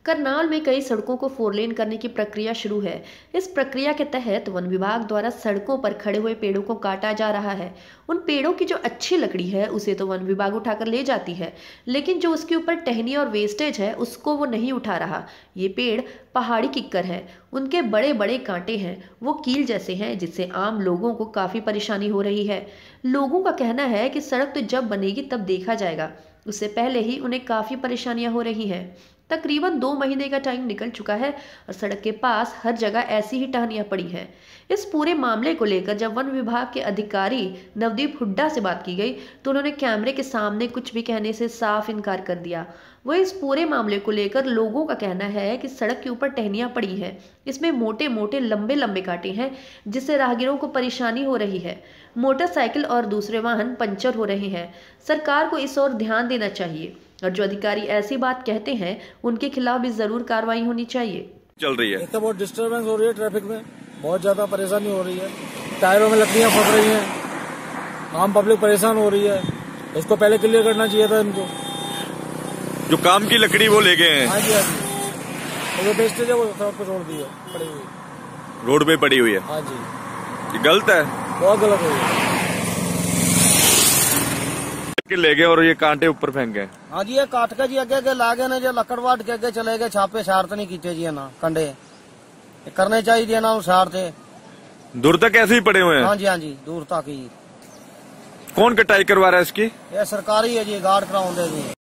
करनाल में कई सड़कों को फोरलेन करने की प्रक्रिया शुरू है। इस प्रक्रिया के तहत वन विभाग द्वारा सड़कों पर खड़े हुए पेड़ों को काटा जा रहा है। उन पेड़ों की जो अच्छी लकड़ी है उसे तो वन विभाग उठाकर ले जाती है, लेकिन जो उसके ऊपर टहनी और वेस्टेज है उसको वो नहीं उठा रहा। ये पेड़ पहाड़ी किक्कर है, उनके बड़े बड़े कांटे हैं, वो कील जैसे हैं, जिससे आम लोगों को काफी परेशानी हो रही है। लोगों का कहना है कि सड़क तो जब बनेगी तब देखा जाएगा, उससे पहले ही उन्हें काफी परेशानियां हो रही हैं। तकरीबन 2 महीने का टाइम निकल चुका है और सड़क के पास हर जगह ऐसी ही टहनियां पड़ी हैं। इस पूरे मामले को लेकर जब वन विभाग के अधिकारी नवदीप हुड्डा से बात की गई तो उन्होंने कैमरे के सामने कुछ भी कहने से साफ इनकार कर दिया। वह इस पूरे मामले को लेकर लोगों का कहना है कि सड़क के ऊपर टहनियां पड़ी हैं, इसमें मोटे मोटे लंबे लंबे कांटे हैं, जिससे राहगीरों को परेशानी हो रही है। मोटरसाइकिल और दूसरे वाहन पंचर हो रहे हैं। सरकार को इस ओर ध्यान देना चाहिए और जो अधिकारी ऐसी बात कहते हैं उनके खिलाफ भी जरूर कार्रवाई होनी चाहिए। चल रही है तो बहुत डिस्टर्बेंस हो रही है, ट्रैफिक में बहुत ज्यादा परेशानी हो रही है, टायरों में लकड़ियां फंस रही हैं, आम पब्लिक परेशान हो रही है। इसको पहले क्लियर करना चाहिए था इनको। जो काम की लकड़ी वो ले गए हैं। हाँ जी, हाँ जी, जो वेस्टेज है वो सड़क पे छोड़ दी है, पड़ी हुई रोड पे पड़ी हुई है। हाँ जी, ये गलत है, बहुत गलत है। ले गए और ये कांटे ऊपर फेंक गए। हाँ जी, ये काट के जी अगे ला गए ना, जो लकड़ वाट के अगे चले गए, छापे शार्त नहीं कीते जी ना, कंडे करने चाहिए ना, शार थे दूर तक ऐसे ही पड़े हुए हैं। हाँ जी, हाँ जी, दूर तक ही। कौन कटाई करवा रहा है इसकी? ये सरकारी है जी, गार्ड कराउंड है जी।